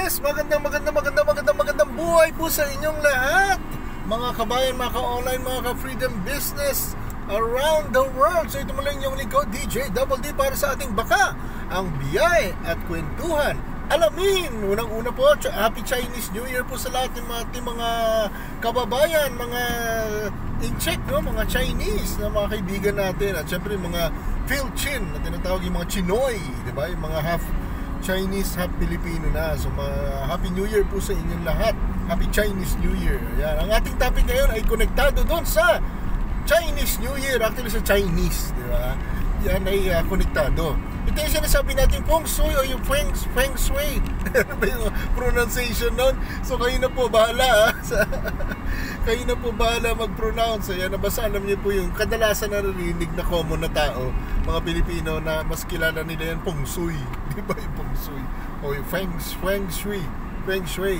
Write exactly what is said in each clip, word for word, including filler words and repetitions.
Yes, magandang magandang magandang magandang magandang buhay po sa inyong lahat, mga kabayan, mga ka-online, mga ka-freedom business around the world. So ito mula inyong lingkod, D J Double D, para sa ating baka, ang biyay at kwentuhan. Alamin, unang-una po, Happy Chinese New Year po sa lahat ng mga, ating mga kababayan, mga in-check, no? Mga Chinese na mga kaibigan natin. At syempre mga Phil-Chin na tinatawag, yung mga Chinoy, di ba? Yung mga half Chinese, half Filipino na. So mga Happy New Year po sa inyong lahat. Happy Chinese New Year. Ayan. Ang ating topic ngayon ay konektado doon sa Chinese New Year. Actually sa Chinese, di ba? Yan ay uh, konektado. Ito yung sinasabi natin Feng Shui o yung Feng, feng Shui. Ano ba yung pronunciation nun? So kayo na po bahala. Kayo na po bahala mag-pronounce. Ayan, basta alam niyo po yung kadalasan narinig na common na tao, mga Pilipino, na mas kilala nila yan Feng Shui. Di ba yung Feng Shui? O yung Feng, feng Shui. Feng Shui.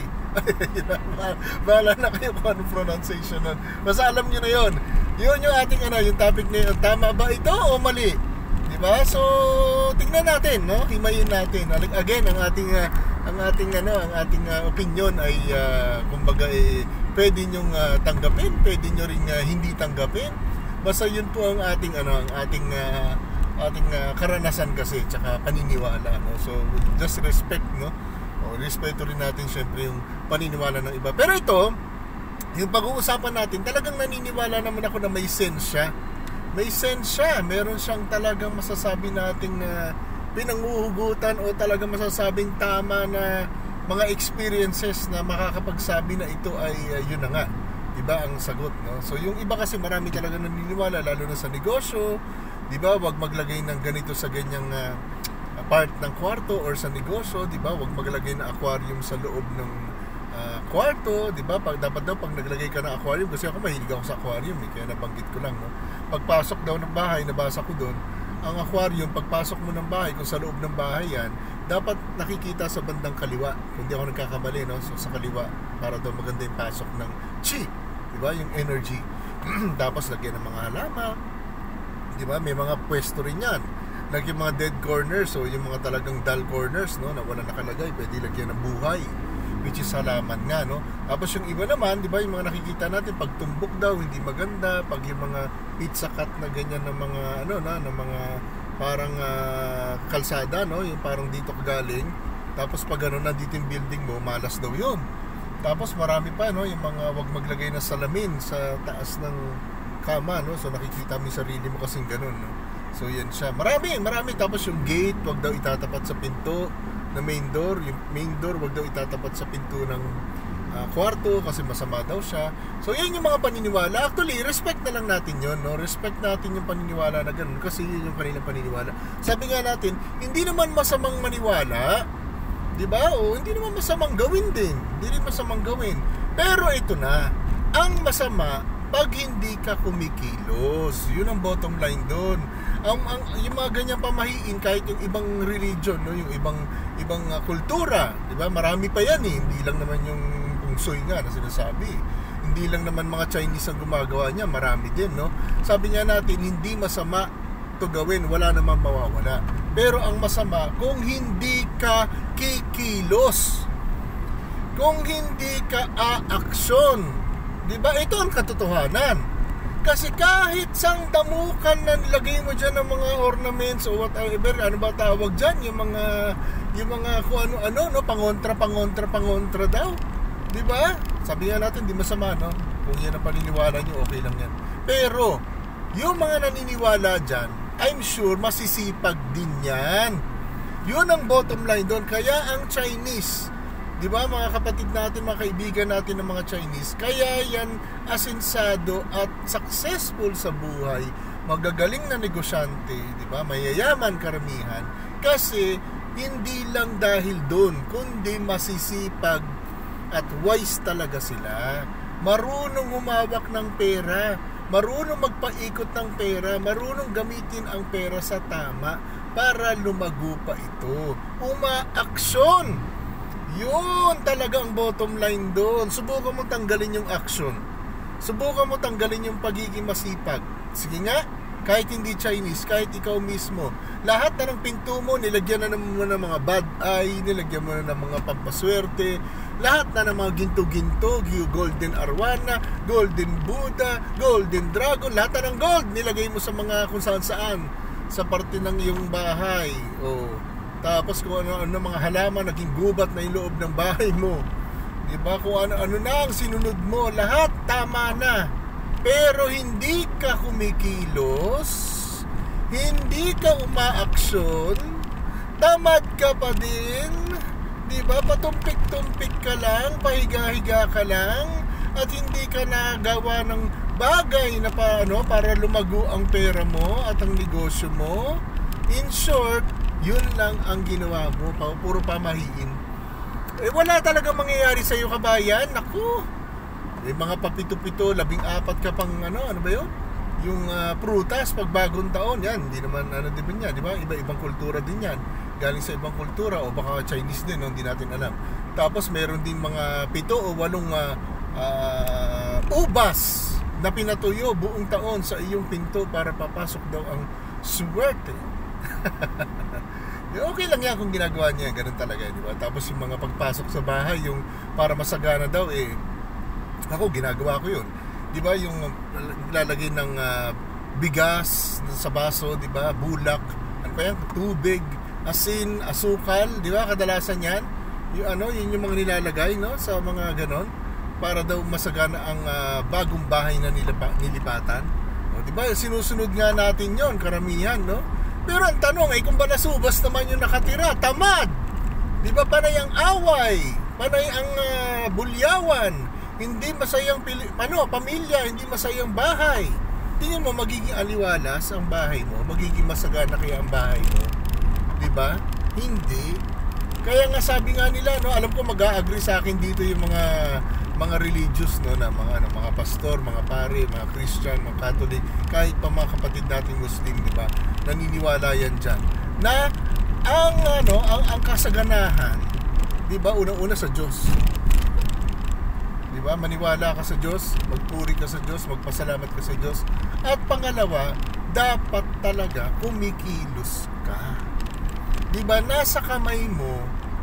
Bahala na kayo kung anong pronunciation nun. Basta alam niyo na yun. Yun yung ating ano, yung topic na yun. Tama ba ito o mali? Diba? So tingnan natin, no? Himayin natin. Again, ang ating uh, ang ating ano, ang ating uh, opinion ay uh, kumbaga eh, pwede niyo uh, tanggapin, pwede niyo ring uh, hindi tanggapin. Basta yun po ang ating ano, ang ating uh, ating uh, karanasan kasi, tsaka paniniwala, no? So just respect, no? O respeto rin natin syempre yung paniniwala ng iba. Pero ito, yung pag-uusapan natin, talagang naniniwala naman ako na may sense siya. May sense siya, meron siyang talagang masasabi nating uh, pinanguhugutan o talagang masasabing tama na mga experiences na makakapagsabi na ito ay uh, yun na nga, diba ang sagot, no? So yung iba kasi marami talaga naniniwala, lalo na sa negosyo, diba, wag maglagay ng ganito sa ganyang uh, part ng kwarto or sa negosyo, diba, wag maglagay ng aquarium sa loob ng uh, kwarto, diba, pag, dapat daw pag naglagay ka ng aquarium, kasi ako mahilig ako sa aquarium eh, kaya nabanggit ko lang, no? Pagpasok daw ng bahay, nabasa ko doon, ang aquarium, pagpasok mo ng bahay, kung sa loob ng bahay yan, dapat nakikita sa bandang kaliwa. Kung di ako nagkakamali, no? So sa kaliwa, para daw maganda yung pasok ng chi, diba? Yung energy. Tapos lagyan ng mga halaman, diba? May mga pwesto rin yan. Lagyan mga dead corners, so yung mga talagang dull corners, no? Na wala nakalagay, pwede lagyan ng buhay, which is halaman nga, no? Tapos yung iba naman, di ba, yung mga nakikita natin, pag tumbok daw, hindi maganda. Pag yung mga pizza cut na ganyan ng mga, ano na, ng mga parang uh, kalsada, no? Yung parang dito kagaling. Tapos pag ano, nandito yung building mo, malas daw yun. Tapos marami pa, no? Yung mga wag maglagay ng salamin sa taas ng kama, no? So nakikita mo yung sarili mo kasing ganun, no? So yan siya. Marami, marami. Tapos yung gate, wag daw itatapat sa pinto na main door. Yung main door, wag daw itatapat sa pinto ng uh, kwarto kasi masama daw siya. So yan yung mga paniniwala. Actually, respect na lang natin yun, no? Respect natin yung paniniwala na ganun kasi yun yung kanilang paniniwala. Sabi nga natin, hindi naman masamang maniwala, di ba? O hindi naman masamang gawin din. Hindi rin masamang gawin. Pero ito na, ang masama pag hindi ka kumikilos. Yun ang bottom line doon. Ang, ang yung mga ganyang pamahiin, kahit yung ibang religion, no, yung ibang ibang uh, kultura, 'di ba? Marami pa 'yan eh. Hindi lang naman yung Feng Shui nga na sinasabi. Hindi lang naman mga Chinese ang gumagawa niya, marami din, no? Sabi nga natin, hindi masama 'to gawin, wala namang mawawala. Pero ang masama kung hindi ka kikilos. Kung hindi ka aaksyon. 'Di ba? Ito ang katotohanan. Kasi kahit sang damukan na nilagay mo dyan ng mga ornaments o whatever, ano ba tawag dyan, yung mga yung mga kung ano-ano, no? Pangontra, pangontra, pangontra daw, di ba? Sabi nga natin, di masama, no? Kung yan ang paniniwala nyo, okay lang yan. Pero yung mga naniniwala dyan, I'm sure masisipag din yan. Yun ang bottom line doon. Kaya ang Chinese, di ba, mga kapatid natin, mga kaibigan natin ng mga Chinese, kaya yan asensado at successful sa buhay, magagaling na negosyante, di ba, mayayaman karamihan, kasi hindi lang dahil doon, kundi masisipag at wise talaga sila. Marunong humawak ng pera, marunong magpaikot ng pera, marunong gamitin ang pera sa tama para lumago pa ito. Umaaksyon. Yun talaga ang bottom line doon. Subukan mo tanggalin yung action. Subukan mo tanggalin yung pagiging masipag. Sige nga, kahit hindi Chinese, kahit ikaw mismo, lahat na ng pinto mo, nilagyan na mo ng mga bad eye, nilagyan mo na ng mga pampaswerte, lahat na ng mga ginto-ginto, golden arwana, golden Buddha, golden dragon, lahat na ng gold, nilagay mo sa mga kung saan-saan, sa parte ng iyong bahay. O, tapos kung ano-ano mga halaman, naging gubat na yung loob ng bahay mo. Diba? Kung ano-ano na ang sinunod mo, lahat tama na. Pero hindi ka kumikilos, hindi ka umaaksyon, tamad ka pa din, di ba? Patumpik-tumpik ka lang, pahiga-higa ka lang, at hindi ka nagawa ng bagay na pa, ano, para lumago ang pera mo at ang negosyo mo. In short, yun lang ang ginawa mo, puro pamahiin. Eh wala talaga mangyayari sa iyo, kabayan. Naku, may mga papito-pito, labing apat ka pang ano, ano ba yun? Yung uh, prutas pag bagong taon, yan, hindi naman ano din yan, di ba? Iba-ibang kultura din yan. Galing sa ibang kultura o baka Chinese din, no? Hindi natin alam. Tapos meron din mga pito o walong uh, uh, ubas na pinatuyo buong taon sa iyong pinto para papasok daw ang swerte. Okay lang yan kung ginagawa niya, ganun talaga, di ba? Tapos yung mga pagpasok sa bahay, yung para masagana daw, eh, ako, ginagawa ko yun. Di ba, yung lalagay ng uh, bigas sa baso, di ba, bulak, ano pa yan, tubig, asin, asukal, di ba, kadalasan yan. Yung ano, yun yung mga nilalagay, no, sa mga ganon, para daw masagana ang uh, bagong bahay na nilipa, nilipatan. O, di ba, sinusunod nga natin yon, karamihan, no? Pero ang tanong ay kung ba nasubas naman yung nakatira, tamad. Di ba, panay ang away, panay ang uh, bulyawan, hindi masayang pili, ano, pamilya, hindi masayang bahay. Tingnan mo, magiging aliwalas ang bahay mo, magiging masagana kaya ang bahay mo, di ba? Hindi. Kaya nga sabi nga nila, no, alam ko mag-a-agree sa akin dito yung mga mga religious, no, na mga ano, mga pastor, mga pare, mga Christian, mga Catholic, kahit pa mga kapatid nating Muslim, di ba? Naniniwala yan diyan na ang ano, ang, ang kasaganahan, di ba, unang-una sa Diyos. Di ba? Maniwala ka sa Diyos, magpuri ka sa Diyos, magpasalamat ka sa Diyos. At pangalawa, dapat talaga kumikilos ka. Di ba? Nasa kamay mo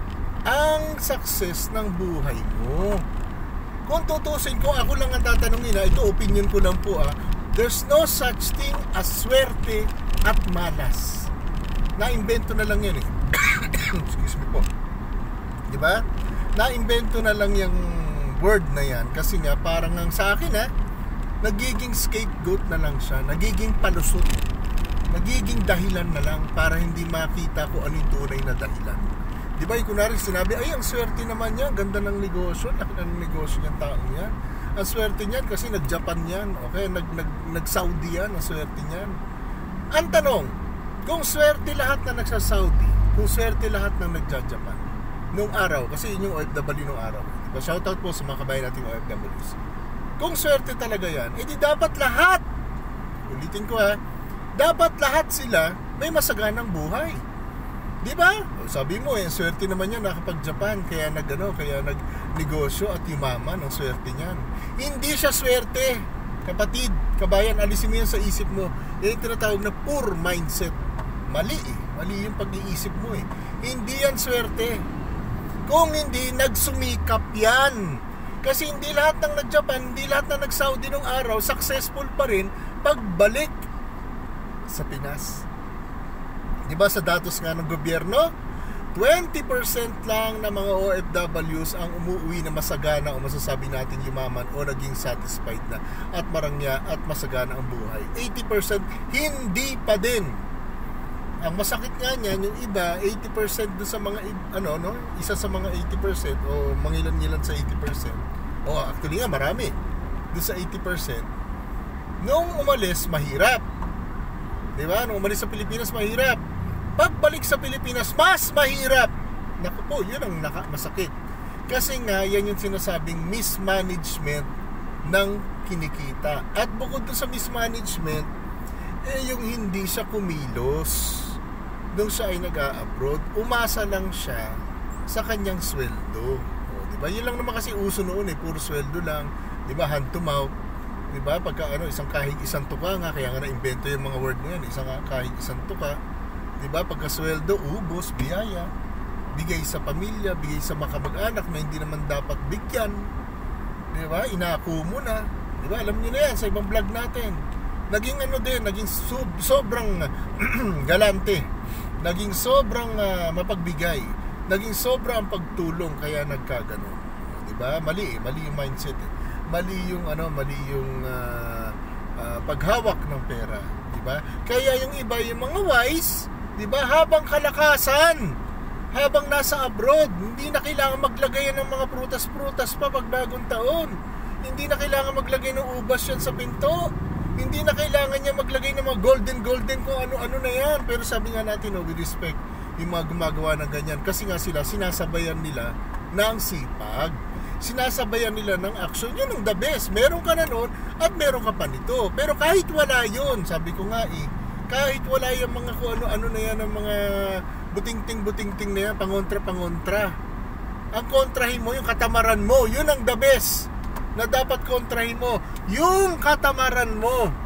ang success ng buhay mo. Kung tutusin ko, ako lang ang tatanungin, ha, ito opinion ko lang po, ha, there's no such thing as swerte at malas. Na-invento na lang yan, eh. Excuse me po. Di ba? Na-invento na lang yung word na yan kasi nga parang ang sa akin, ha, nagiging scapegoat na lang siya, nagiging palusot, nagiging dahilan na lang para hindi makita ko ano yung tunay na dahilan. Di ba, yung kunwari sinabi, ay, ang swerte naman niya, ganda ng negosyo, laki ng negosyo niyang taong yan. Ang swerte niyan kasi nag-Japan yan, okay, nag, nag, nag-Saudi yan, ang swerte niyan. Ang tanong, kung swerte lahat na nagsa-Saudi, kung swerte lahat na nagja-Japan nung araw, kasi yun yung O F W nung araw, diba? Shoutout po sa mga kabayan nating O F Ws. Kung swerte talaga yan, edi dapat lahat, ulitin ko, ha, dapat lahat sila may masaganang buhay. Di ba? Sabi mo, eh, swerte naman yan nakapag-Japan, kaya nag-ano, kaya nag-negosyo at yumaman ang swerte niyan. Hindi siya swerte, kapatid, kabayan, alisin mo yan sa isip mo. Yan yung tinatawag na poor mindset. Mali eh, mali yung pag-iisip mo eh. Hindi yan swerte. Kung hindi, nagsumikap yan. Kasi hindi lahat ng nag-Japan, hindi lahat ng nag-Saudi nung araw, successful pa rin pagbalik sa Pinas. Diba sa datos nga ng gobyerno, twenty percent lang ng mga O F Ws ang umuwi na masagana o masasabi natin yumaman o naging satisfied na at marangya at masagana ang buhay. eighty percent hindi pa din. Ang masakit nga niyan, yung iba, eighty percent doon sa mga, ano, no? Isa sa mga eighty percent o mangilan-ngilan sa eighty percent. O actually nga, marami. Doon sa eighty percent. Nung umalis, mahirap. Diba? Nung umalis sa Pilipinas, mahirap. Pagbalik sa Pilipinas, mas mahirap. Naku po, yun ang naka- masakit. Kasi nga, yan yung sinasabing mismanagement ng kinikita. At bukod doon sa mismanagement, eh yung hindi siya kumilos nung siya ay nag-a-abroad, umasa lang siya sa kanyang sweldo. O, diba? Yun lang naman kasi uso noon eh, puro sweldo lang. Diba? Hand to mouth. 'Di ba? Pagka ano, isang kahig isang tuka nga, kaya nga na-invento yung mga word na yan, isang kahig isang tuka. 'Di ba? Pagka sweldo, ubos, biyaya, bigay sa pamilya, bigay sa mga kamag-anak na hindi naman dapat bigyan. 'Di ba? Inako mo na. 'Di ba? Alam niyo na yan sa ibang vlog natin. Naging ano din, naging sub, sobrang galante. Naging sobrang uh, mapagbigay. Naging sobrang pagtulong, kaya nagkaganon. 'Di ba? Mali eh, mali yung mindset eh. Mali yung ano, mali yung uh, uh, paghawak ng pera, 'di ba? Kaya yung iba, yung mga wise, 'di ba, habang kalakasan, habang nasa abroad, hindi na kailangan maglagay ng mga prutas-prutas pa pag bagong taon. Hindi na kailangan maglagay ng ubas yan sa pinto. Hindi na kailangan niya maglagay ng mga golden-golden kung ano-ano na yan. Pero sabi nga natin, no, with respect, yung mga gumagawa ng ganyan, kasi nga sila, sinasabayan nila ng sipag. Sinasabayan nila ng action. Yun ang the best. Meron ka na nun at meron ka pa nito. Pero kahit wala yun, sabi ko nga eh, kahit wala yung mga kung ano-ano na yan, ng mga butingting-butingting na yan, pangontra-pangontra, ang kontrahin mo yung katamaran mo. Yun ang the best na dapat kontrahin mo. Yung katamaran mo,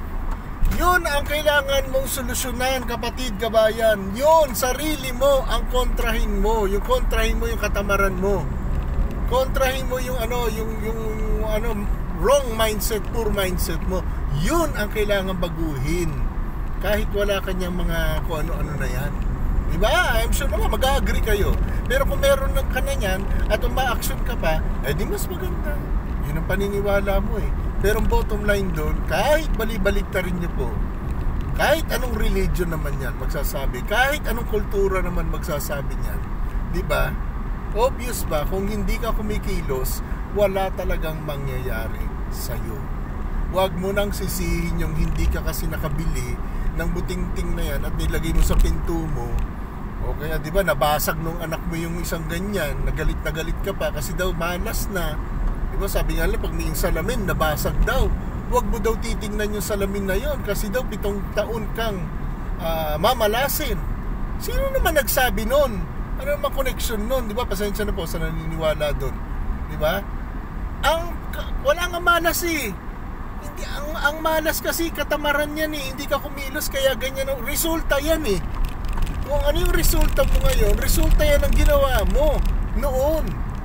yun ang kailangan mong solusyonan, kapatid, kabayan. Yun, sarili mo ang kontrahin mo. Yung kontrahin mo yung katamaran mo. Kontrahin mo yung ano, yung yung ano, wrong mindset, poor mindset mo. Yun ang kailangan baguhin. Kahit wala kanyang mga kung ano-ano na yan. Diba? I'm sure naman mag-agree kayo. Pero kung meron ka na yan at uma-action ka pa, eh di mas maganda. Yun ang paniniwala mo eh. Pero ang bottom line doon, kahit bali-balik ta rin nyo po, kahit anong religion naman yan magsasabi, kahit anong kultura naman magsasabi niyan, di ba? Obvious ba, kung hindi ka kumikilos, wala talagang mangyayari sa'yo. Huwag mo nang sisihin yung hindi ka kasi nakabili ng butingting na yan at nilagay mo sa pinto mo. O kaya di ba nabasag nung anak mo yung isang ganyan, nagalit na galit ka pa kasi daw malas na. Di ba sabi nga lang, pag may salamin nabasag daw, huwag mo daw titingnan yung salamin na yon kasi daw pitong taon kang uh, mamalasin. Sino naman nagsabi nun? Ano naman connection nun? Di ba? Pasensya na po sa naniniwala doon. Di ba? Ang wala nga malas eh. Hindi, ang, ang malas kasi katamaran yan eh. Hindi ka kumilos kaya ganyan. Resulta yan eh. Kung ano yung resulta mo ngayon, resulta yan ang ginawa mo noon.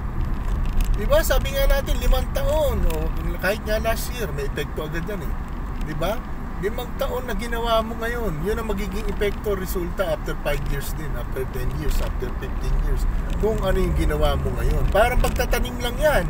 Diba? Sabi nga natin, limang taon. O kahit nga last year, may epekto agad yan eh. Diba? Limang taon na ginawa mo ngayon, yun ang magiging epekto, resulta after five years din, after ten years, after fifteen years. Kung ano yung ginawa mo ngayon. Parang pagtatanim lang yan.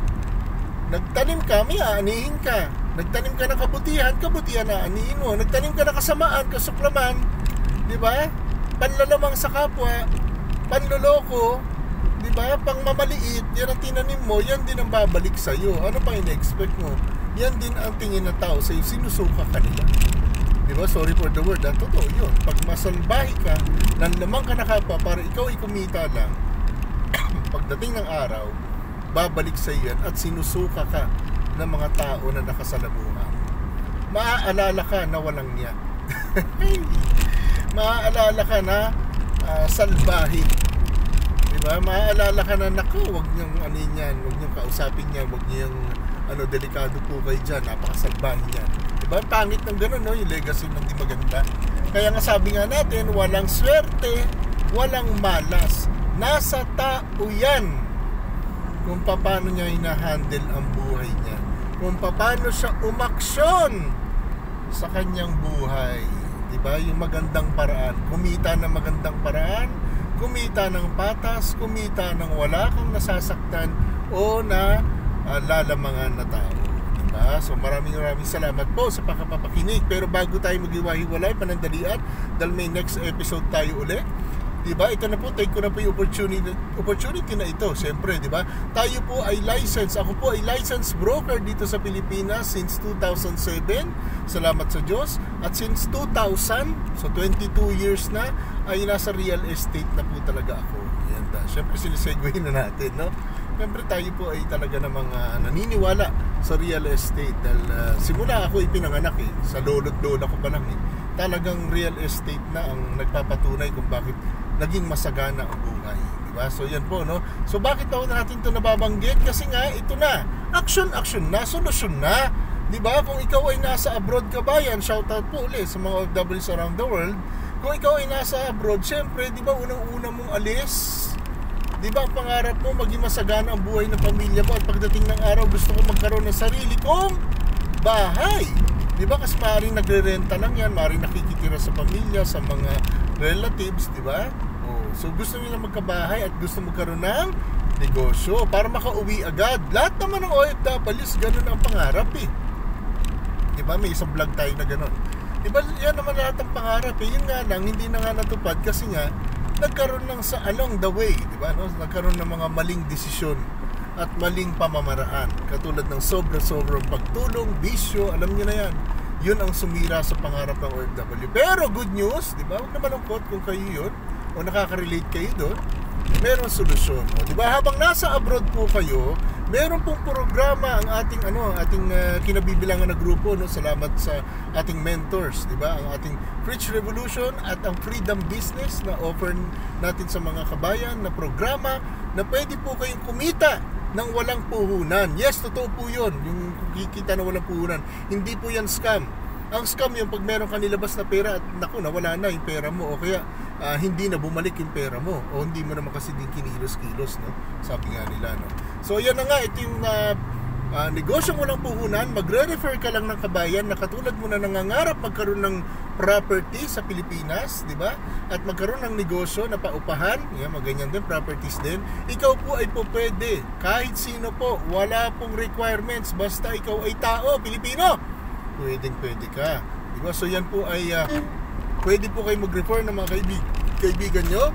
Nagtanim ka, may aanihin ka. Nagtanim ka ng kabutihan, kabutihan na aanihin mo. Nagtanim ka ng kasamaan, kasuklaman. Diba? Panlalamang sa kapwa, panloloko, diba? Pang mamaliit, yan ang tinanim mo, yan din ang babalik sa'yo. Ano pang ina-expect mo? Yan din ang tingin ng tao sa'yo, sinusuka ka nila. Diba? Sorry for the word, ah, totoo yun. Pag masalbahi ka, nanlamang ka na kapwa para ikaw ay kumita lang, pagdating ng araw, babalik sa'yo yan at sinusuka ka ng mga tao na nakasalamuhan. Maaalala ka na walang niya. Maaalala ka na uh, salbahi. Diba? Maaalala ka na, naku, wag niyong ano yan, wag niyong kausapin niya, wag niyong ano, delikado po kayo dyan, napakasalbahi niyan. Diba? Pangit ng gano'n, no? Yung legacy ng di maganda. Kaya nga sabi nga natin, walang swerte, walang malas. Nasa tao yan kung paano niya hinahandle ang buhay niya. Kung paano siya umaksyon sa kanyang buhay. Diba? Yung magandang paraan. Kumita ng magandang paraan, kumita ng patas, kumita ng wala kang nasasaktan o na uh, lalamangan na tao. Diba? So maraming maraming salamat po sa pagpapakinig. Pero bago tayo maghiwa-hiwalay, panandalian, dahil may next episode tayo ulit. Diba? Ito na po, take ko na po yung opportunity, opportunity na ito. Siyempre, diba? Tayo po ay licensed. Ako po ay licensed broker dito sa Pilipinas since two thousand seven. Salamat sa Diyos. At since two thousand, so twenty-two years na, ay nasa real estate na po talaga ako. Yan da. Siyempre, sinisegway na natin, no? Siyempre, tayo po ay talaga namang uh, naniniwala sa real estate. Dahil uh, simula ako ipinanganak eh. Sa lolo't lola ko pa lang eh. Talagang real estate na ang nagpapatunay kung bakit naging masagana ang buhay, di ba? So yan po, no? So bakit daw natin ito nababanggit? Kasi nga ito na, action action na, solusyon na. Di ba? Kung ikaw ay nasa abroad kabayan, shoutout po ulit sa mga O F Ws around the world. Kung ikaw ay nasa abroad, syempre, di ba, unang-una mong alis? Di ba, ang pangarap mo, maging masagana ang buhay ng pamilya mo, at pagdating ng araw, gusto ko magkaroon ng sarili kong bahay. Di ba? Kasi maaaring nagre-renta lang yan, maaaring nakikitira sa pamilya, sa mga relatives, di ba? Oh, so gusto nila magkabahay at gusto magkaroon ng negosyo para makauwi agad. Lahat naman ng O F Ws, ganun ang pangarap eh. Di ba? May isang vlog tayo na ganun. Di ba? Yan naman lahat ang pangarap eh. Yun nga lang, hindi na nga natupad kasi nga nagkaroon ng sa along the way, di ba? No? Nagkaroon ng mga maling desisyon at maling pamamaraan. Katulad ng sobra-sobrang pagtulong, bisyo, alam niyo na yan. Yun ang sumira sa pangarap ng O F W. Pero good news, di ba? Huwag naman ang quote kung kayo yun o nakaka-relate kayo doon. Meron solusyon. O, di ba? Habang nasa abroad po kayo, meron pong programa ang ating ano, ating uh, kinabibilangan na grupo, no? Salamat sa ating mentors, di ba? Ang ating Rich Revolution at ang Freedom Business na offer natin sa mga kabayan na programa na pwede po kayong kumita ng walang puhunan. Yes, totoo po 'yun. Yung kikita na walang puhunan. Hindi po 'yan scam. Ang scam yung pag meron ka nilabas na pera at naku, nawala na yung pera mo o kaya uh, hindi na bumalik yung pera mo o hindi mo naman kasi din kinilos-kilos, no? Sabi nga nila, no? So yan na nga, ito yung uh, uh, negosyong walang puhunan. Magre-refer ka lang ng kabayan na katulad mo na nangangarap magkaroon ng property sa Pilipinas, di ba? At magkaroon ng negosyo na paupahan, yan, maganyan din, properties din. Ikaw po ay po pwede, kahit sino po, wala pong requirements, basta ikaw ay tao, Pilipino, pwedeng pwede ka, di ba? So yan po ay uh, pwede po kayo mag-refer ng mga kaibig, kaibigan nyo.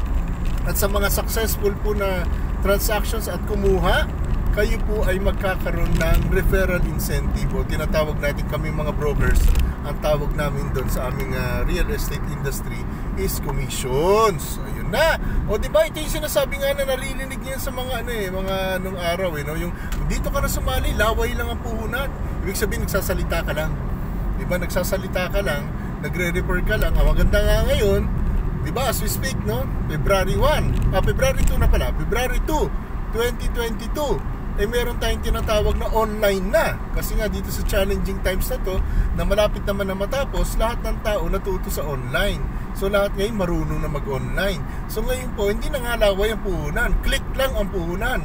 At sa mga successful po na transactions at kumuha, kayo po ay magkakaroon ng referral incentive o tinatawag natin kami mga brokers. Ang tawag namin doon sa aming uh, real estate industry is commissions. Ayun na. O di ba, ito yung sinasabi nga na naririnig niyan sa mga ano eh, mga nung araw eh, no? Yung dito ka na sumali, laway lang ang puhunan. Ibig sabihin nagsasalita ka lang. Di ba, nagsasalita ka lang, nagre-refer ka lang. Ang maganda nga ngayon, di ba, as we speak, no? February first, ah, February second na pala, February second, twenty twenty-two. Eh meron tayong tinatawag na online na. Kasi nga dito sa challenging times na to, na malapit naman na matapos, lahat ng tao natuto sa online. So lahat ngayon marunong na mag-online. So ngayon po, hindi na nga laway ang puhunan. Click lang ang puhunan.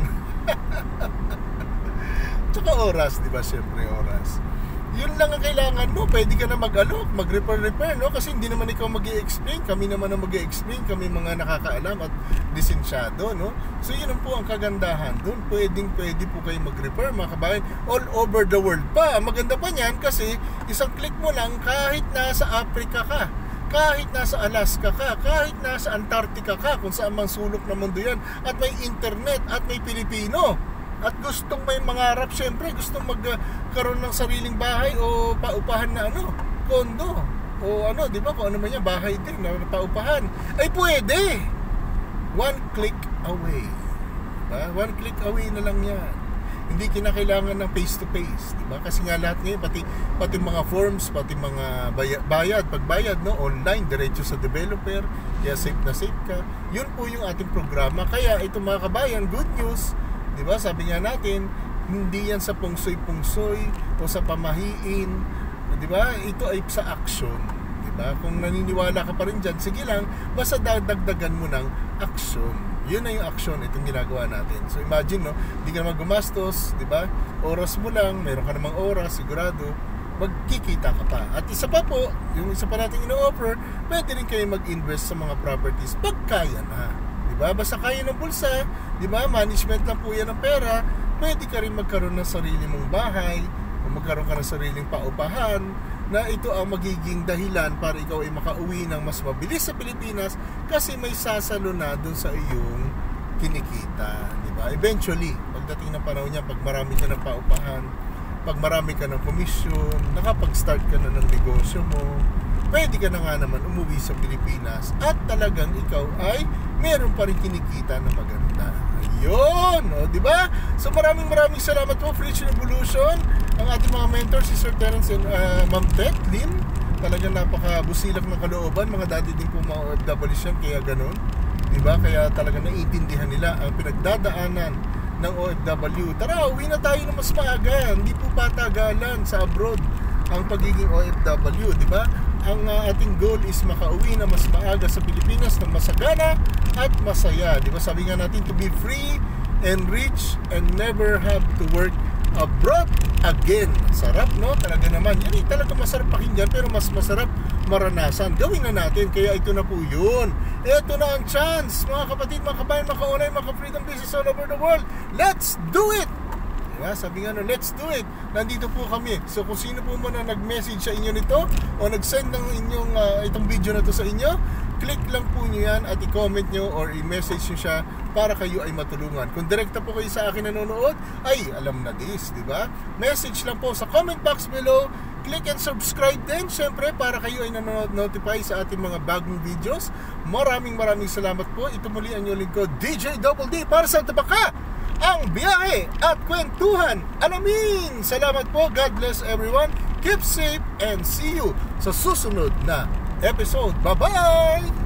Tsaka oras, di ba? Siyempre oras. Yun lang ang kailangan mo. Pwede ka na mag-alok, mag-repair-repair, no? Kasi hindi naman ikaw mag-i-explain. Kami naman ang mag-i-explain. Kami mga nakakaalam at lisensyado, no? So yun po ang kagandahan doon. Pwedeng pwede po kayo mag-repair, mga kabayan, all over the world pa. Maganda pa niyan kasi isang click mo lang kahit nasa Africa ka, kahit nasa Alaska ka, kahit nasa Antarctica ka, kung saan mang sulok ng mundo yan, at may internet at may Pilipino. At gustong may mangarap, syempre gustong magkaroon ng sariling bahay o paupahan na ano, kondo o ano, di ba, kung ano man yan, bahay din na paupahan, ay pwede. One click away, diba? One click away na lang yan. Hindi kinakailangan ng face to face, di ba? Kasi nga lahat ngayon, pati pati mga forms, pati mga bayad, bayad pagbayad, no, online, diretso sa developer, kaya safe na safe ka. Yun po yung ating programa. Kaya ito, mga kabayan, good news. Diba? Sabi nga natin, hindi yan sa pungsoy-pungsoy o sa pamahiin. Diba? Ito ay sa action. Diba? Kung naniniwala ka pa rin dyan, sige lang, basta dagdagan mo ng action. Yun na yung action, itong ginagawa natin. So imagine, no? Hindi ka naman gumastos, diba? Oras mo lang, mayroon ka namang oras, sigurado, magkikita ka pa. At isa pa po, yung isa pa natin ino-offer, pwede rin kayo mag-invest sa mga properties pag kaya na. Diba? Basta kaya ng bulsa, diba? Management lang po yan ng pera. Pwede ka rin magkaroon ng sarili mong bahay o magkaroon ka ng sariling paupahan na ito ang magiging dahilan para ikaw ay makauwi ng mas mabilis sa Pilipinas kasi may sasalo na dun sa iyong kinikita, diba? Eventually, pagdating ng panahon niya, pag marami ka ng paupahan, pag marami ka ng komisyon, nakapag-start ka na ng negosyo mo, pwede ka na nga naman umuwi sa Pilipinas at talagang ikaw ay meron pa rin kinikita na maganda. Ayun, o, di ba? So maraming maraming salamat po, Rich Revolution. Ang ating mga mentors, si Sir Terence and uh, Ma'am Tet Lim. Talagang napakabusilak ng kalooban. Mga dati din po mga O F W yan, kaya ganun. Di ba? Kaya talagang naiintindihan nila ang pinagdadaanan ng O F W. Tara, uwi na tayo na mas maaga. Hindi po patagalan sa abroad ang pagiging O F W, di ba? Ang uh, ating goal is makauwi na mas maaga sa Pilipinas ng masagana at masaya. Di ba? Sabi nga natin to be free and rich and never have to work abroad again. Sarap, no? Talaga naman. Yan eh, talaga masarap pakinggan pero mas masarap maranasan. Gawin na natin. Kaya ito na po yun. Ito na ang chance. Mga kapatid, mga kabayan, mga ka-online, mga ka-freedom business all over the world. Let's do it! Diba? Sabi nga no, let's do it. Nandito po kami. So kung sino po man na nag-message sa inyo nito o nag-send ng inyong uh, itong video na to sa inyo, click lang po nyo yan at i-comment nyo or i-message nyo siya para kayo ay matulungan. Kung direkta po kayo sa akin nanonood, ay alam na this, di ba? Message lang po sa comment box below. Click and subscribe din, syempre, para kayo ay nanonotify sa ating mga bagong videos. Maraming maraming salamat po. Ito muli ang inyong lingkod, D J Double D, para sa Tabaka, ang biyahe at kwentuhan. Alamin! Salamat po. God bless everyone. Keep safe and see you sa susunod na episode. Bye-bye!